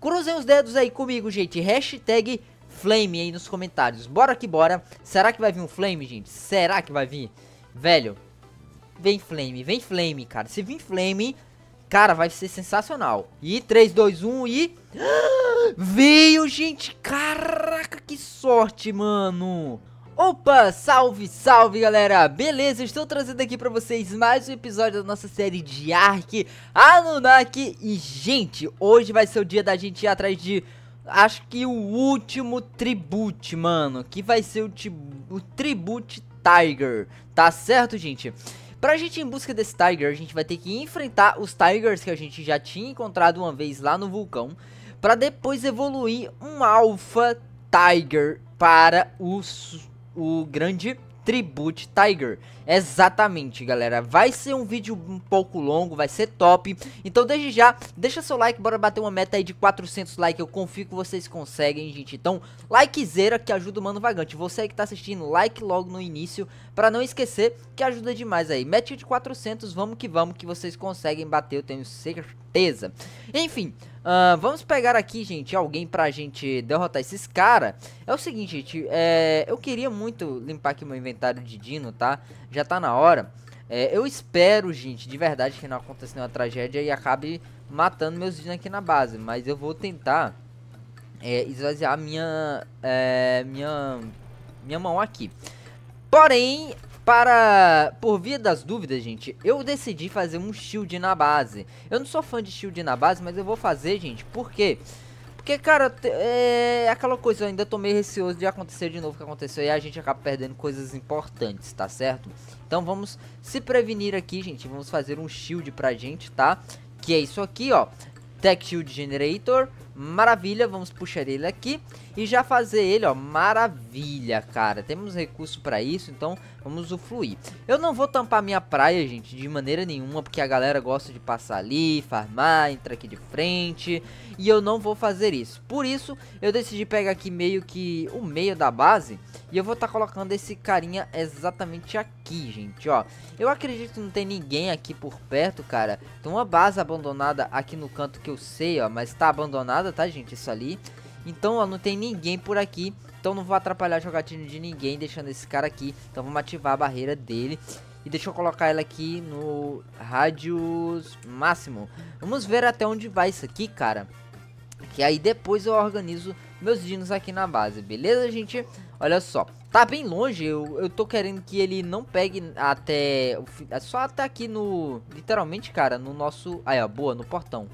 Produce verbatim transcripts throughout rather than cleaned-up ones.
Cruzem os dedos aí comigo, gente. Hashtag Flame aí nos comentários. Bora que bora. Será que vai vir um Flame, gente? Será que vai vir? Velho, vem Flame, vem Flame, cara. Se vir Flame, cara, vai ser sensacional. E três, dois, um e... veio, gente. Caraca, que sorte, mano. Opa, salve, salve, galera. Beleza, estou trazendo aqui pra vocês mais um episódio da nossa série de Ark Anunnaki. E, gente, hoje vai ser o dia da gente ir atrás de... acho que o último Tribute, mano. Que vai ser o, o Tribute Tiger. Tá certo, gente? Pra gente ir em busca desse Tiger, a gente vai ter que enfrentar os Tigers que a gente já tinha encontrado uma vez lá no vulcão, pra depois evoluir um Alpha Tiger para os, o grande Tribute Tiger. Exatamente, galera. Vai ser um vídeo um pouco longo, vai ser top. Então desde já, deixa seu like, bora bater uma meta aí de quatrocentos likes. Eu confio que vocês conseguem, gente. Então, likezera que ajuda o Mano Vagante. Você aí que tá assistindo, like logo no início, pra não esquecer que ajuda demais aí. Mete de quatrocentos, vamos que vamos, que vocês conseguem bater, eu tenho certeza. Enfim, uh, vamos pegar aqui, gente, alguém pra gente derrotar esses caras. É o seguinte, gente, é, eu queria muito limpar aqui meu inventário de dino, tá? Já tá na hora. É, eu espero, gente, de verdade que não aconteça nenhuma tragédia e acabe matando meus dinos aqui na base. Mas eu vou tentar é, esvaziar minha, é, minha, minha mão aqui. Porém, para por via das dúvidas, gente, eu decidi fazer um shield na base. Eu não sou fã de shield na base, mas eu vou fazer, gente, por quê? Porque, cara, é aquela coisa, eu ainda tô meio receoso de acontecer de novo o que aconteceu e a gente acaba perdendo coisas importantes, tá certo? Então vamos se prevenir aqui, gente, vamos fazer um shield pra gente, tá? Que é isso aqui, ó, Tech Shield Generator, maravilha, vamos puxar ele aqui e já fazer ele, ó, maravilha, cara. Temos recurso pra isso, então vamos usufruir. Eu não vou tampar minha praia, gente, de maneira nenhuma, porque a galera gosta de passar ali, farmar, entrar aqui de frente, e eu não vou fazer isso. Por isso, eu decidi pegar aqui meio que o meio da base, e eu vou estar tá colocando esse carinha exatamente aqui, gente, ó. Eu acredito que não tem ninguém aqui por perto, cara. Tem uma base abandonada aqui no canto que eu sei, ó, mas tá abandonada, tá, gente, isso ali. Então, ó, não tem ninguém por aqui. Então não vou atrapalhar a jogatina de ninguém, deixando esse cara aqui. Então vamos ativar a barreira dele. E deixa eu colocar ela aqui no radius máximo. Vamos ver até onde vai isso aqui, cara. Que aí depois eu organizo meus dinos aqui na base, beleza, gente? Olha só, tá bem longe, eu, eu tô querendo que ele não pegue até... Só até aqui no... literalmente, cara, no nosso... aí, ó, boa, no portão.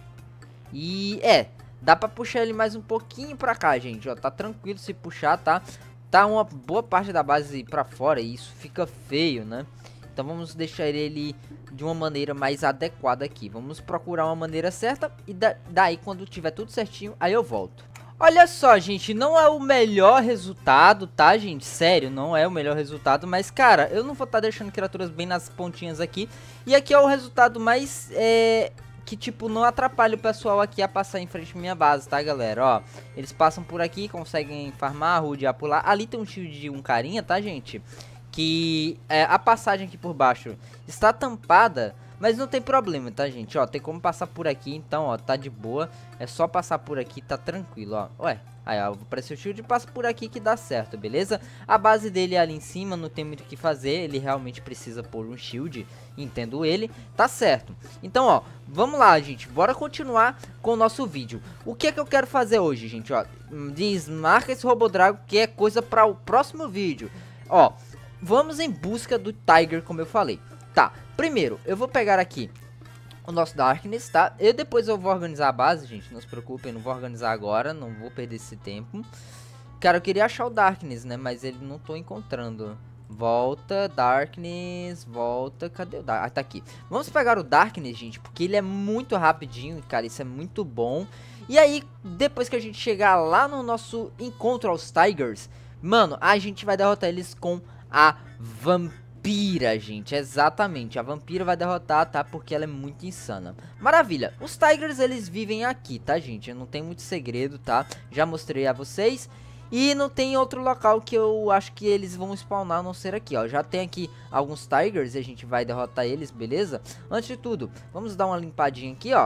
E, é... dá pra puxar ele mais um pouquinho pra cá, gente, ó, tá tranquilo se puxar, tá? Tá uma boa parte da base pra fora e isso fica feio, né? Então vamos deixar ele de uma maneira mais adequada aqui. Vamos procurar uma maneira certa e da daí quando tiver tudo certinho, aí eu volto. Olha só, gente, não é o melhor resultado, tá, gente? Sério, não é o melhor resultado, mas, cara, eu não vou estar tá deixando criaturas bem nas pontinhas aqui. E aqui é o resultado mais, é... que, tipo, não atrapalha o pessoal aqui a passar em frente à minha base, tá, galera? Ó, eles passam por aqui, conseguem farmar, rodear por lá. Ali tem um shield de um carinha, tá, gente? Que é, a passagem aqui por baixo está tampada, mas não tem problema, tá, gente? Ó, tem como passar por aqui, então, ó, tá de boa. É só passar por aqui, tá tranquilo, ó. Ué, aí, ó, apareceu o shield e passa por aqui que dá certo, beleza? A base dele é ali em cima, não tem muito o que fazer. Ele realmente precisa pôr um shield, entendo ele, tá certo. Então, ó, vamos lá, gente, bora continuar com o nosso vídeo. O que é que eu quero fazer hoje, gente, ó? Desmarca esse Robodrago, que é coisa para o próximo vídeo. Ó, vamos em busca do Tiger, como eu falei. Tá, primeiro, eu vou pegar aqui o nosso Darkness, tá? E depois eu vou organizar a base, gente, não se preocupem, não vou organizar agora, não vou perder esse tempo. Cara, eu queria achar o Darkness, né, mas ele não tô encontrando. Volta, Darkness, volta, cadê o Darkness? Ah, tá aqui. Vamos pegar o Darkness, gente, porque ele é muito rapidinho, cara, isso é muito bom. E aí, depois que a gente chegar lá no nosso encontro aos Tigers, mano, a gente vai derrotar eles com a Vampira, gente, exatamente, a Vampira vai derrotar, tá, porque ela é muito insana. Maravilha, os Tigers, eles vivem aqui, tá, gente, não tem muito segredo, tá, já mostrei a vocês. E não tem outro local que eu acho que eles vão spawnar, a não ser aqui, ó. Já tem aqui alguns Tigers e a gente vai derrotar eles, beleza? Antes de tudo, vamos dar uma limpadinha aqui, ó.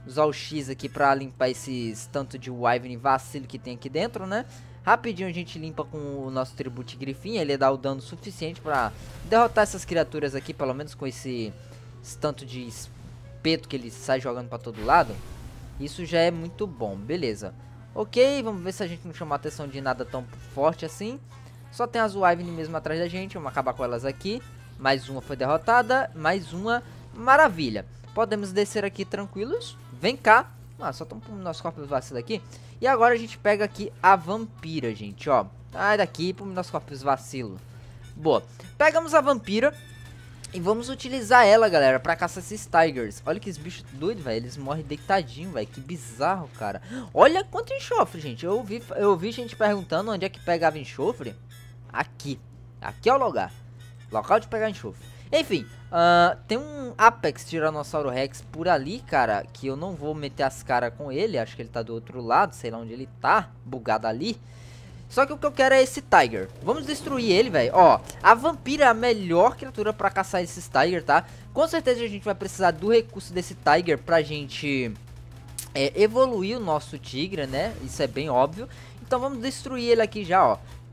usar o X aqui pra limpar esses tanto de Wyvern vacilo que tem aqui dentro, né? Rapidinho a gente limpa com o nosso Tribute Grifinha, ele dá o dano suficiente pra derrotar essas criaturas aqui, pelo menos com esse, esse tanto de espeto que ele sai jogando pra todo lado. Isso já é muito bom, beleza. Ok, vamos ver se a gente não chama a atenção de nada tão forte assim. Só tem as Wyvern mesmo atrás da gente, vamos acabar com elas aqui. Mais uma foi derrotada, mais uma, maravilha. Podemos descer aqui tranquilos, vem cá. Ah, só estamos com o nosso corpo vacilo aqui. E agora a gente pega aqui a vampira, gente, ó. Sai daqui pro nosso corpo vacilo. Boa, pegamos a vampira e vamos utilizar ela, galera, pra caçar esses tigers. Olha que bichos doidos, velho. Eles morrem deitadinho, velho. Que bizarro, cara. Olha quanto enxofre, gente. Eu vi, eu vi gente perguntando onde é que pegava enxofre. Aqui. Aqui é o lugar. Local de pegar enxofre. Enfim, uh, tem um Apex Tiranossauro Rex por ali, cara, que eu não vou meter as caras com ele. Acho que ele tá do outro lado, sei lá onde ele tá, bugado ali. Só que o que eu quero é esse Tiger. Vamos destruir ele, velho. Ó, a vampira é a melhor criatura pra caçar esses Tiger, tá? Com certeza a gente vai precisar do recurso desse Tiger pra gente é, evoluir o nosso tigre, né? Isso é bem óbvio. Então vamos destruir ele aqui já, ó.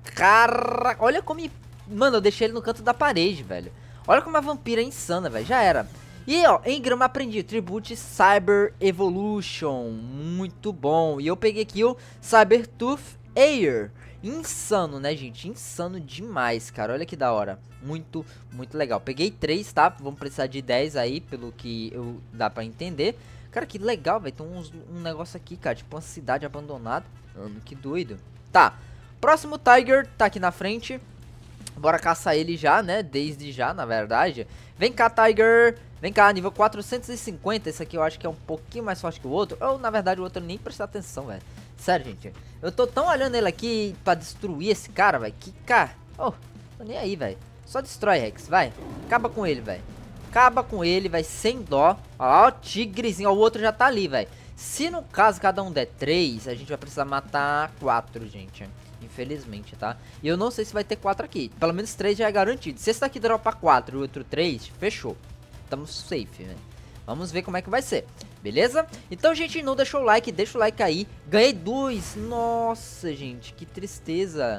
Cara, olha como... Mano, eu deixei ele no canto da parede, velho. Olha como a vampira é insana, velho. Já era. E, ó, em grama aprendi. Tribute Cyber Evolution. Muito bom. E eu peguei aqui o Cybertooth Air. Insano, né, gente? Insano demais, cara. Olha que da hora. Muito, muito legal. Peguei três, tá? Vamos precisar de dez aí, pelo que eu dá pra entender. Cara, que legal, velho. Tem uns, um negócio aqui, cara. Tipo uma cidade abandonada. Mano, que doido. Tá. Próximo Tiger tá aqui na frente. Bora caçar ele já, né? Desde já, na verdade. Vem cá, Tiger. Vem cá, nível quatrocentos e cinquenta. Esse aqui eu acho que é um pouquinho mais forte que o outro. Ou, na verdade, o outro nem prestar atenção, velho. Sério, gente. Eu tô tão olhando ele aqui pra destruir esse cara, velho. Que cara... Oh, tô nem aí, velho. Só destrói, Rex. Vai. Acaba com ele, velho. Acaba com ele, velho. Sem dó. Ó, o tigrezinho. Ó, o outro já tá ali, velho. Se no caso cada um der três, a gente vai precisar matar quatro, gente. Infelizmente, tá? E eu não sei se vai ter quatro aqui. Pelo menos três já é garantido. Se esse daqui dropar quatro e o outro três, fechou. Tamo safe, né? Vamos ver como é que vai ser. Beleza? Então, gente, não deixou o like, deixa o like aí. Ganhei dois. Nossa, gente, que tristeza.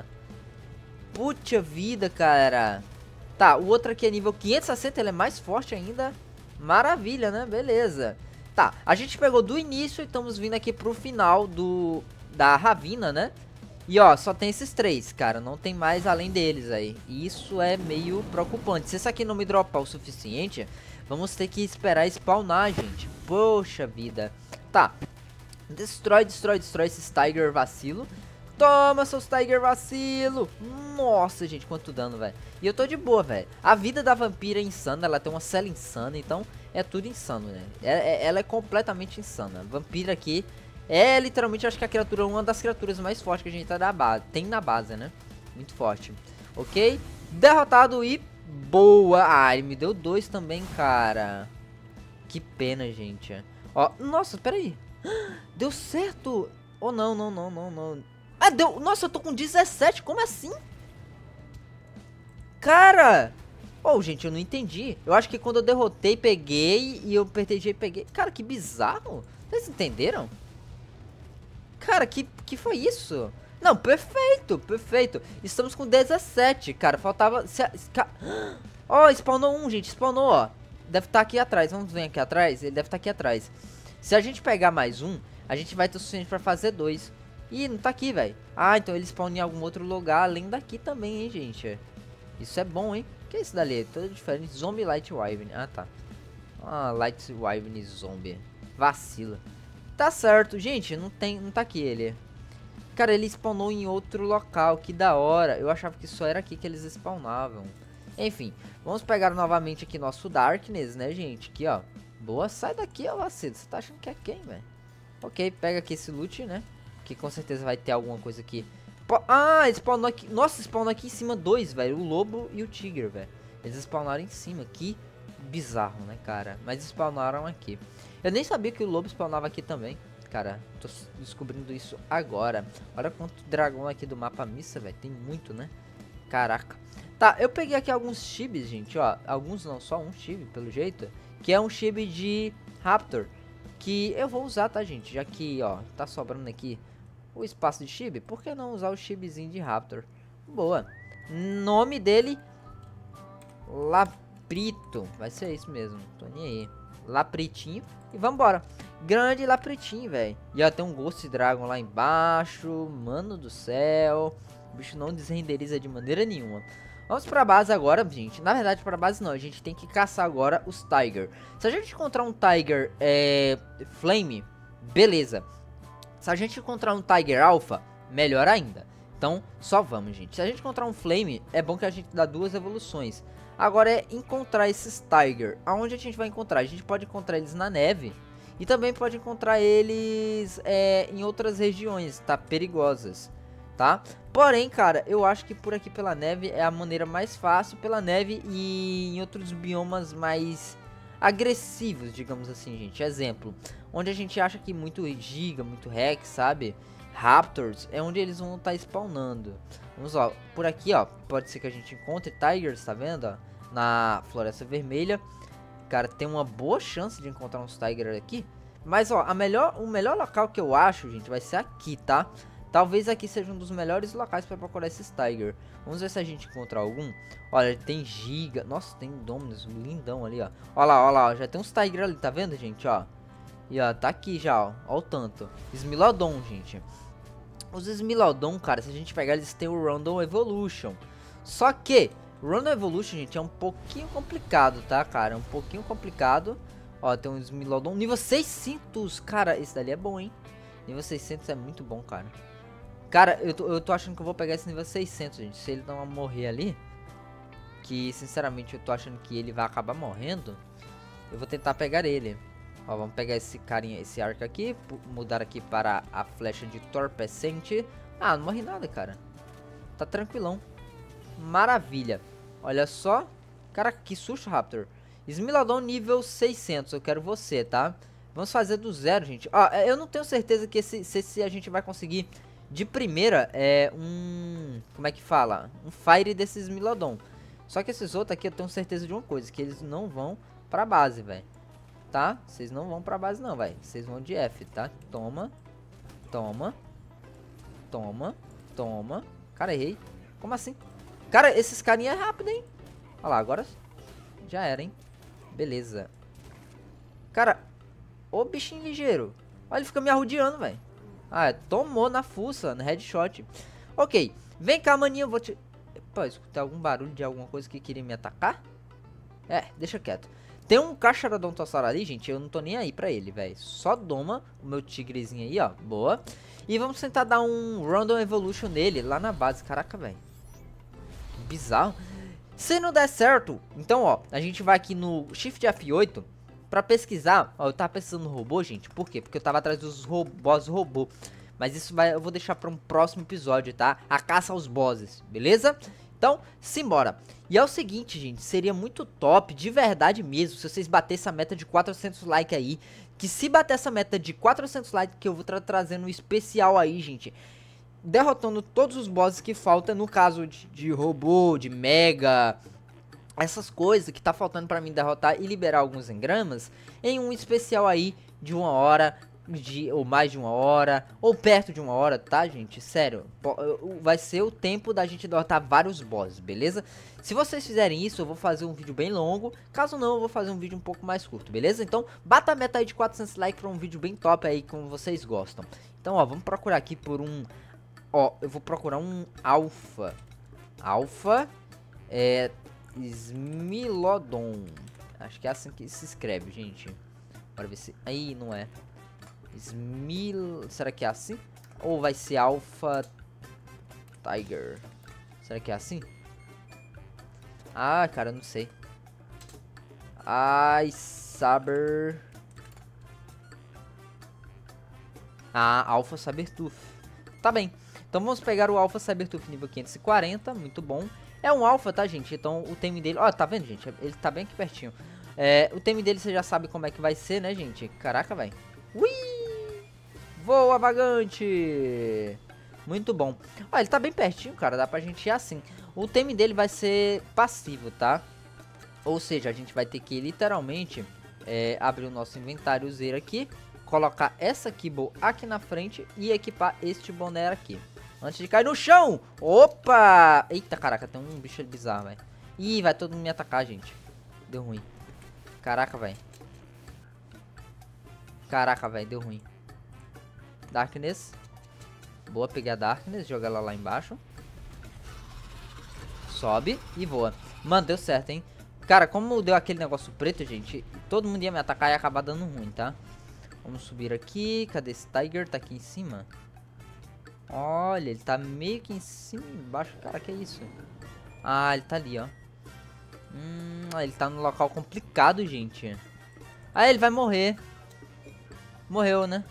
Puta vida, cara. Tá, o outro aqui é nível quinhentos e sessenta, ele é mais forte ainda. Maravilha, né? Beleza. Tá, a gente pegou do início e estamos vindo aqui pro final do da Ravina, né? E ó, só tem esses três, cara, não tem mais além deles aí. E isso é meio preocupante. Se esse aqui não me dropar o suficiente, vamos ter que esperar spawnar, gente. Poxa vida. Tá, destrói, destrói, destrói esses Tiger vacilo. Toma, seus Tiger vacilo. Nossa, gente, quanto dano, velho. E eu tô de boa, velho. A vida da vampira é insana, ela tem uma cela insana, então é tudo insano, né? É, é, ela é completamente insana. A vampira aqui... É, literalmente, acho que a criatura é uma das criaturas mais fortes que a gente tá na base, tem na base, né? Muito forte. Ok? Derrotado e boa. Ah, ele me deu dois também, cara. Que pena, gente. Ó, nossa, peraí. Deu certo. Oh, não, não, não, não, não. Ah, deu. Nossa, eu tô com dezessete. Como assim? Cara. Oh, gente, eu não entendi. Eu acho que quando eu derrotei, peguei. E eu apertei G e peguei. Cara, que bizarro. Vocês entenderam? Cara, que, que foi isso? Não, perfeito, perfeito. Estamos com dezessete, cara. Faltava... Se, ca... Ó, oh, spawnou um, gente. Spawnou, ó. Deve estar tá aqui atrás. Vamos ver aqui atrás. Ele deve estar tá aqui atrás. Se a gente pegar mais um, a gente vai ter o suficiente pra fazer dois. Ih, não tá aqui, velho. Ah, então ele spawnou em algum outro lugar além daqui também, hein, gente. Isso é bom, hein. O que é isso dali? Todo diferente. Zombie Light Wyvern. Ah, tá. Ah, Light Wyvern Zombie. Vacila. Tá certo, gente, não tem, não tá aqui ele. Cara, ele spawnou em outro local, que da hora. Eu achava que só era aqui que eles spawnavam. Enfim, vamos pegar novamente aqui nosso Darkness, né, gente? Aqui, ó. Boa, sai daqui, ó, vacilo. Você tá achando que é quem, velho? Ok, pega aqui esse loot, né? Que com certeza vai ter alguma coisa aqui. Po ah, spawnou aqui. Nossa, spawnou aqui em cima dois, velho. O lobo e o tigre, velho. Eles spawnaram em cima. Que bizarro, né, cara? Mas spawnaram aqui. Eu nem sabia que o lobo spawnava aqui também. Cara, tô descobrindo isso agora. Olha quanto dragão aqui do mapa missa, velho. Tem muito, né? Caraca. Tá, eu peguei aqui alguns chibis, gente, ó. Alguns não, só um chibi, pelo jeito. Que é um chibi de Raptor. que eu vou usar, tá, gente? Já que, ó, tá sobrando aqui o espaço de chibi, por que não usar o chibizinho de Raptor? Boa. Nome dele, Laprito. Vai ser isso mesmo, tô nem aí. Lapritinho. E vambora. Grande Lapritinho, velho. E ó, tem um Ghost Dragon lá embaixo. Mano do céu. O bicho não desrenderiza de maneira nenhuma. Vamos pra base agora, gente. Na verdade, pra base não. A gente tem que caçar agora os Tiger. Se a gente encontrar um Tiger é, Flame, beleza. Se a gente encontrar um Tiger Alpha, melhor ainda. Então, só vamos, gente. Se a gente encontrar um Flame, é bom que a gente dá duas evoluções. Agora é encontrar esses Tiger. Aonde a gente vai encontrar? A gente pode encontrar eles na neve. E também pode encontrar eles é, em outras regiões, tá? Perigosas, tá? Porém, cara, eu acho que por aqui pela neve é a maneira mais fácil. Pela neve e em outros biomas mais agressivos, digamos assim, gente. Exemplo, onde a gente acha que muito Giga, muito Rex, sabe? Raptors, é onde eles vão estar tá spawnando. Vamos lá, por aqui, ó, pode ser que a gente encontre Tigers, tá vendo, ó? Na Floresta Vermelha. Cara, tem uma boa chance de encontrar uns Tigers aqui. Mas, ó, a melhor, o melhor local que eu acho, gente, vai ser aqui, tá? Talvez aqui seja um dos melhores locais para procurar esses Tiger. Vamos ver se a gente encontra algum. Olha, tem Giga. Nossa, tem Dominus, um lindão ali, ó. Olha lá, olha lá, ó. Já tem uns Tiger ali, tá vendo, gente, ó? E ó, tá aqui já, ó. Ó o tanto. Smilodon, gente. Os Smilodon, cara, se a gente pegar, eles têm o Random Evolution. Só que o Random Evolution, gente, é um pouquinho complicado, tá, cara? É um pouquinho complicado. Ó, tem um Smilodon nível seiscentos. Cara, esse dali é bom, hein? Nível seiscentos é muito bom, cara. Cara, eu tô, eu tô achando que eu vou pegar esse nível seiscentos, gente. Se ele não morrer ali, que, sinceramente, eu tô achando que ele vai acabar morrendo, eu vou tentar pegar ele. Ó, vamos pegar esse carinha, esse arco aqui, mudar aqui para a flecha de torpecente. Ah, não morri nada, cara. Tá tranquilão. Maravilha. Olha só. Cara, que susto, Raptor. Smilodon nível seiscentos, eu quero você, tá? Vamos fazer do zero, gente. Ó, eu não tenho certeza que esse, se, se a gente vai conseguir de primeira é um... Como é que fala? Um Fire desses Smilodon. Só que esses outros aqui eu tenho certeza de uma coisa, que eles não vão pra base, velho. Tá? Vocês não vão pra base não, velho. Vocês vão de F, tá? Toma. Toma. Toma. Toma. Cara, errei. Como assim? Cara, esses carinha é rápido, hein? Olha lá, agora já era, hein? Beleza. Cara, ô bichinho ligeiro. Olha, ele fica me arrodeando, velho. Ah, tomou na fuça, no headshot. Ok. Vem cá, maninho, eu vou te... Pô, escutei algum barulho de alguma coisa que queria me atacar? É, deixa quieto. Tem um Cacharodontossauro ali, gente, eu não tô nem aí pra ele, velho. Só doma o meu tigrezinho aí, ó. Boa. E vamos tentar dar um Random Evolution nele, lá na base. Caraca, velho. Bizarro. Se não der certo, então, ó, a gente vai aqui no Shift F oito pra pesquisar. Ó, eu tava pesquisando no robô, gente. Por quê? Porque eu tava atrás dos boss robô. Mas isso vai, eu vou deixar pra um próximo episódio, tá? A caça aos bosses, beleza? Então, simbora. E é o seguinte, gente, seria muito top, de verdade mesmo, se vocês baterem essa meta de quatrocentos likes aí. Que se bater essa meta de quatrocentos likes, que eu vou tra trazendo um especial aí, gente. Derrotando todos os bosses que faltam, no caso de, de robô, de mega, essas coisas que tá faltando pra mim derrotar e liberar alguns engramas. Em um especial aí de uma hora... De, ou mais de uma hora, ou perto de uma hora, tá, gente? Sério, vai ser o tempo da gente derrotar vários bosses, beleza? Se vocês fizerem isso, eu vou fazer um vídeo bem longo. Caso não, eu vou fazer um vídeo um pouco mais curto, beleza? Então, bata a meta aí de quatrocentos likes pra um vídeo bem top aí, como vocês gostam. Então, ó, vamos procurar aqui por um... Ó, eu vou procurar um alfa. Alfa é... Smilodon. Acho que é assim que se escreve, gente. Bora ver se... Aí, não é... Smil... Será que é assim? Ou vai ser Alpha Tiger? Será que é assim? Ah, cara, não sei. Ai, Saber... Ah, Alpha Sabertooth. Tá bem. Então vamos pegar o Alpha Sabertooth nível quinhentos e quarenta. Muito bom. É um Alpha, tá, gente? Então o time dele... Ó, tá vendo, gente? Ele tá bem aqui pertinho. É, o time dele você já sabe como é que vai ser, né, gente? Caraca, velho. Ui! Voa, vagante! Muito bom. Ó, ele tá bem pertinho, cara. Dá pra gente ir assim. O time dele vai ser passivo, tá? Ou seja, a gente vai ter que literalmente é, abrir o nosso inventáriozinho aqui. colocar essa Kibble aqui na frente e equipar este boné aqui. Antes de cair no chão. Opa! Eita, caraca, tem um bicho bizarro, velho. Ih, vai todo mundo me atacar, gente. Deu ruim. Caraca, velho. Caraca, velho, deu ruim. Darkness. Boa, peguei a Darkness, joga ela lá embaixo. Sobe e voa. Mano, deu certo, hein? Cara, como deu aquele negócio preto, gente, todo mundo ia me atacar e ia acabar dando ruim, tá? Vamos subir aqui. Cadê esse Tiger? Tá aqui em cima. Olha, ele tá meio que em cima e embaixo. Cara, que é isso? Ah, ele tá ali, ó. Hum, ele tá no local complicado, gente. Ah, ele vai morrer. Morreu, né?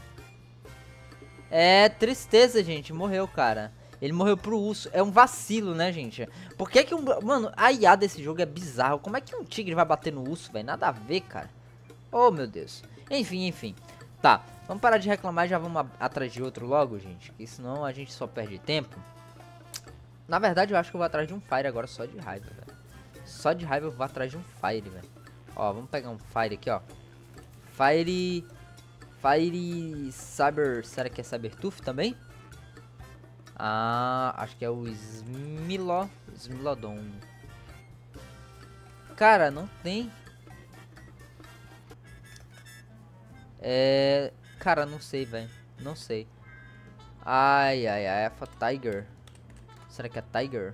É tristeza, gente. Morreu, cara. Ele morreu pro urso. É um vacilo, né, gente? Por que que um... Mano, a I A desse jogo é bizarro. Como é que um tigre vai bater no urso, velho? Nada a ver, cara. Oh, meu Deus. Enfim, enfim. Tá, vamos parar de reclamar e já vamos atrás de outro logo, gente. Que senão a gente só perde tempo. Na verdade, eu acho que eu vou atrás de um Fire agora só de raiva, velho. Só de raiva eu vou atrás de um Fire, velho. Ó, vamos pegar um Fire aqui, ó. Fire... Fire... Saber... Será que é Sabertooth também? Ah, acho que é o Smilo... Smilodon. Cara, não tem... É... Cara, não sei, velho. Não sei. Ai, ai, ai. É a Tiger. Será que é Tiger?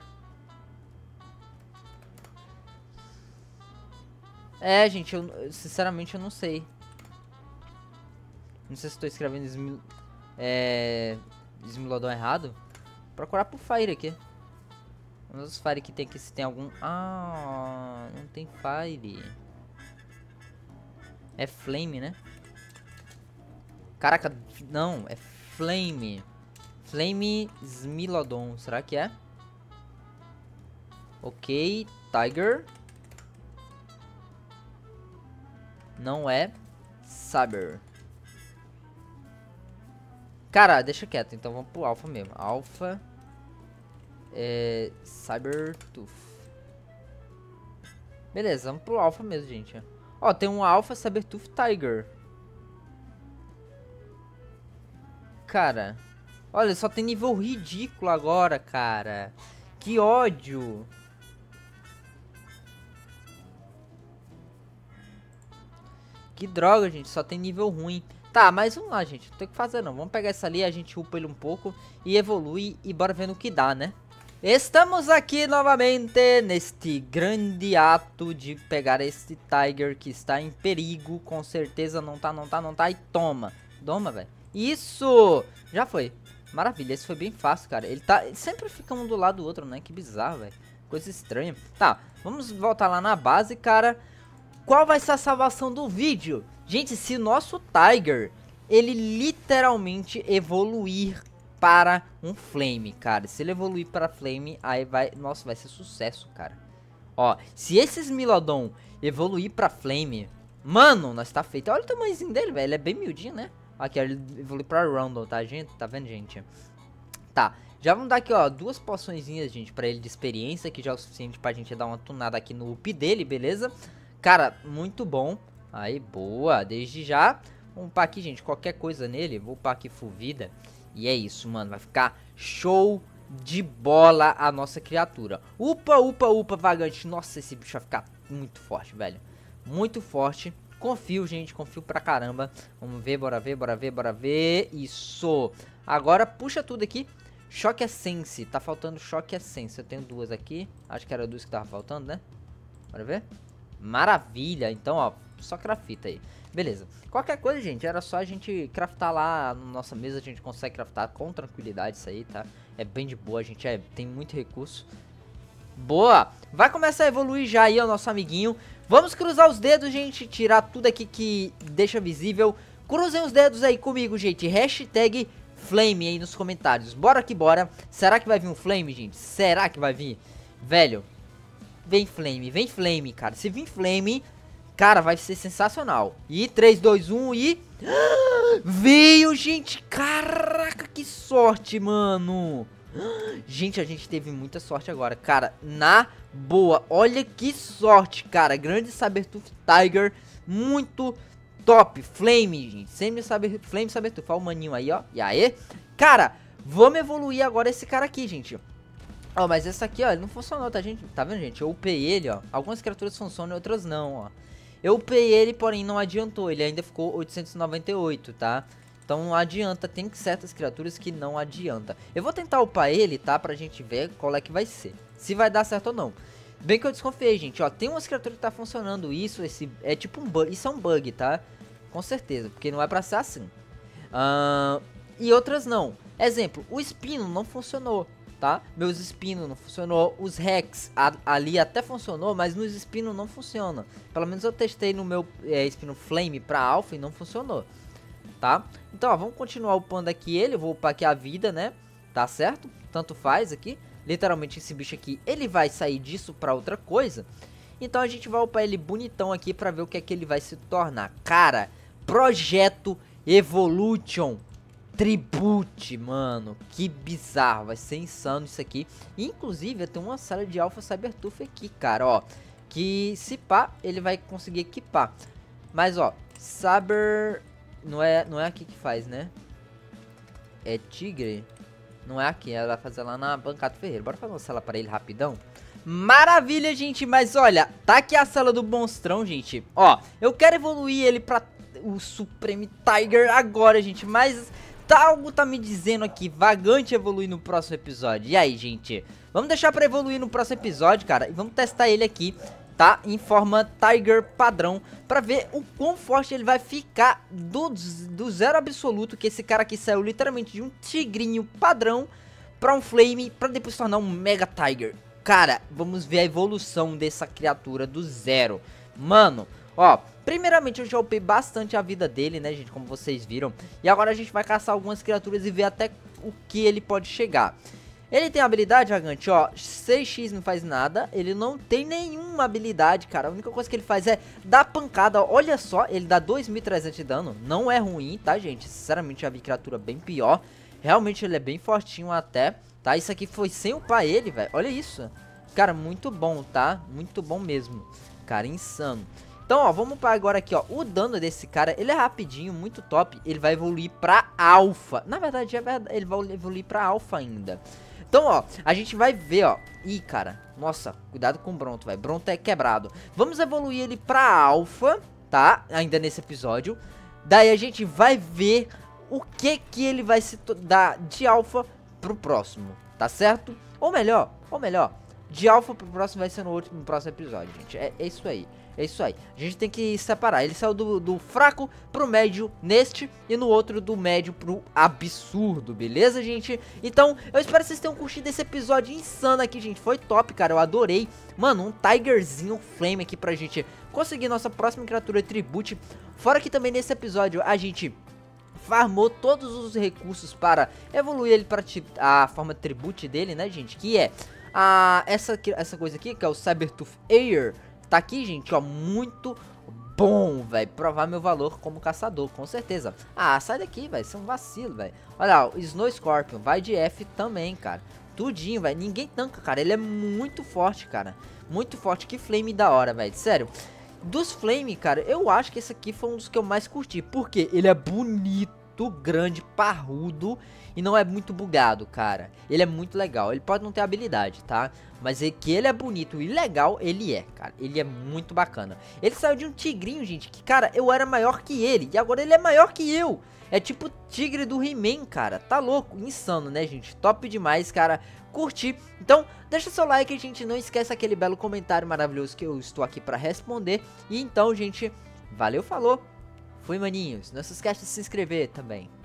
É, gente, eu sinceramente eu não sei. Não sei se estou escrevendo Smil... É... Smilodon errado. Vou procurar por Fire aqui. Um dos Fire que tem aqui, se tem algum... Ah, não tem Fire. É Flame, né? Caraca, não, é Flame. Flame Smilodon, será que é? Ok, Tiger. Não é Saber. Cara, deixa quieto, então vamos pro Alpha mesmo. Alpha é Sabertooth. Beleza, vamos pro Alpha mesmo, gente. Ó, tem um Alpha Sabertooth Tiger. Cara, olha, só tem nível ridículo agora, cara. Que ódio. Que droga, gente, só tem nível ruim. Tá, mas vamos lá, gente, não tem o que fazer não. Vamos pegar essa ali, a gente upa ele um pouco e evolui e bora ver no que dá, né? Estamos aqui novamente neste grande ato de pegar este Tiger que está em perigo. Com certeza não tá, não tá, não tá. E toma, toma, velho. Isso! Já foi. Maravilha, esse foi bem fácil, cara. Ele tá... Ele sempre fica um do lado do outro, né? Que bizarro, velho. Coisa estranha. Tá, vamos voltar lá na base, cara. Qual vai ser a salvação do vídeo? Gente, se o nosso Tiger, ele literalmente evoluir para um Flame, cara. Se ele evoluir para Flame, aí vai... Nossa, vai ser sucesso, cara. Ó, se esse Smilodon evoluir para Flame... Mano, nós tá feito. Olha o tamanhozinho dele, velho. Ele é bem miudinho, né? Aqui, ó, ele evolui pra Rundle, tá, gente? Tá vendo, gente? Tá, já vamos dar aqui, ó, duas poçõezinhas, gente, pra ele de experiência, que já é o suficiente pra gente dar uma tunada aqui no up dele, beleza? Cara, muito bom. Aí, boa, desde já. Vamos upar aqui, gente, qualquer coisa nele. Vou upar aqui full vida. E é isso, mano, vai ficar show de bola a nossa criatura. Upa, upa, upa, vagante. Nossa, esse bicho vai ficar muito forte, velho. Muito forte. Confio, gente, confio pra caramba. Vamos ver, bora ver, bora ver, bora ver. Isso. Agora puxa tudo aqui. Choque Essence. Tá faltando Choque Essence. Eu tenho duas aqui. Acho que era duas que tava faltando, né? Bora ver. Maravilha. Então, ó, só crafta aí. Beleza. Qualquer coisa, gente, era só a gente craftar lá na nossa mesa. A gente consegue craftar com tranquilidade isso aí, tá? É bem de boa, a gente é, tem muito recurso. Boa. Vai começar a evoluir já aí o nosso amiguinho. Vamos cruzar os dedos, gente, tirar tudo aqui que deixa visível. Cruzem os dedos aí comigo, gente. Hashtag Flame aí nos comentários. Bora que bora. Será que vai vir um Flame, gente? Será que vai vir? Velho, vem Flame, vem Flame, cara. Se vir Flame, cara, vai ser sensacional. E três, dois, um e... Veio, gente. Caraca, que sorte, mano. Gente, a gente teve muita sorte agora, cara, na boa, olha que sorte, cara, grande Sabertooth Tiger, muito top, Flame, gente. Sempre saber, Flame Sabertooth. Olha o maninho aí, ó. E aí? Cara, vamos evoluir agora esse cara aqui, gente. Ó, mas esse aqui, ó, ele não funcionou, tá, gente? Tá vendo, gente? Eu upei ele, ó. Algumas criaturas funcionam e outras não, ó. Eu upei ele, porém não adiantou. Ele ainda ficou oitocentos e noventa e oito, tá? Então não adianta. Tem certas criaturas que não adianta. Eu vou tentar upar ele, tá? Pra gente ver qual é que vai ser. Se vai dar certo ou não. Bem que eu desconfiei, gente, ó. Tem umas criaturas que tá funcionando isso. Esse é tipo um bug. Isso é um bug, tá? Com certeza. Porque não é pra ser assim. Uh, e outras não. Exemplo, o espino não funcionou. Tá? Meus espinos não funcionou, os Rex a, ali até funcionou, mas nos espinos não funciona. Pelo menos eu testei no meu é, espino Flame pra Alpha e não funcionou, tá? Então, ó, vamos continuar upando aqui ele, eu vou upar aqui a vida, né? Tá certo? Tanto faz aqui. Literalmente esse bicho aqui, ele vai sair disso pra outra coisa. Então a gente vai upar ele bonitão aqui pra ver o que é que ele vai se tornar. Cara, Projeto Evolution Tribute, mano, que bizarro, vai ser insano isso aqui. Inclusive, eu tenho uma série de Alpha Sabertooth aqui, cara, ó, que se pá, ele vai conseguir equipar. Mas, ó, Saber, não é, não é aqui que faz, né? É Tigre, não é aqui, ela vai fazer lá na bancada do ferreiro. Bora fazer uma sala pra ele rapidão. Maravilha, gente, mas olha, tá aqui a sala do monstrão, gente. Ó, eu quero evoluir ele pra o Supreme Tiger agora, gente, mas algo tá me dizendo aqui, Vagante evoluir no próximo episódio. E aí, gente? Vamos deixar pra evoluir no próximo episódio, cara. E vamos testar ele aqui, tá? Em forma Tiger padrão. Pra ver o quão forte ele vai ficar do, do zero absoluto. Que esse cara aqui saiu literalmente de um tigrinho padrão pra um Flame, pra depois se tornar um Mega Tiger. Cara, vamos ver a evolução dessa criatura do zero. Mano, ó, primeiramente eu já upei bastante a vida dele, né, gente, como vocês viram. E agora a gente vai caçar algumas criaturas e ver até o que ele pode chegar. Ele tem habilidade, Vagante, ó, seis x não faz nada. Ele não tem nenhuma habilidade, cara. A única coisa que ele faz é dar pancada, ó. Olha só, ele dá dois mil e trezentos de dano. Não é ruim, tá, gente? Sinceramente, já vi criatura bem pior. Realmente ele é bem fortinho até, tá? Isso aqui foi sem upar ele, velho. Olha isso. Cara, muito bom, tá? Muito bom mesmo. Cara, insano. Então, ó, vamos para agora aqui, ó. O dano desse cara, ele é rapidinho, muito top. Ele vai evoluir pra Alpha. Na verdade, é verdade, ele vai evoluir pra Alpha ainda. Então, ó, a gente vai ver, ó. Ih, cara, nossa, cuidado com o Bronto, velho. Bronto é quebrado. Vamos evoluir ele pra Alpha, tá? Ainda nesse episódio. Daí a gente vai ver o que que ele vai se dar de Alpha pro próximo, tá certo? Ou melhor, ou melhor, de Alpha pro próximo vai ser no, outro, no próximo episódio, gente. É, é isso aí. É isso aí, a gente tem que separar. Ele saiu do, do fraco pro médio neste e no outro do médio pro absurdo, beleza, gente? Então, eu espero que vocês tenham curtido esse episódio insano aqui, gente. Foi top, cara, eu adorei. Mano, um Tigerzinho Flame aqui pra gente conseguir nossa próxima criatura Tribute. Fora que também nesse episódio a gente farmou todos os recursos para evoluir ele para a forma Tribute dele, né, gente? Que é a, essa, essa coisa aqui, que é o Sabertooth Air. Tá aqui, gente, ó, muito bom, velho, provar meu valor como caçador, com certeza. Ah, sai daqui, velho, você é um vacilo, velho. Olha, ó, Snow Scorpion, vai de F também, cara. Tudinho, velho, ninguém tanca, cara, ele é muito forte, cara. Muito forte, que Flame da hora, velho, sério. Dos Flame, cara, eu acho que esse aqui foi um dos que eu mais curti, porque ele é bonito, grande, parrudo e não é muito bugado, cara. Ele é muito legal, ele pode não ter habilidade, tá? Mas é que ele é bonito e legal, ele é, cara. Ele é muito bacana. Ele saiu de um tigrinho, gente, que, cara, eu era maior que ele. E agora ele é maior que eu. É tipo o tigre do He-Man, cara. Tá louco, insano, né, gente? Top demais, cara. Curti. Então, deixa seu like, gente. Não esquece aquele belo comentário maravilhoso que eu estou aqui pra responder. E então, gente, valeu, falou. Fui, maninhos. Não se esquece de se inscrever também.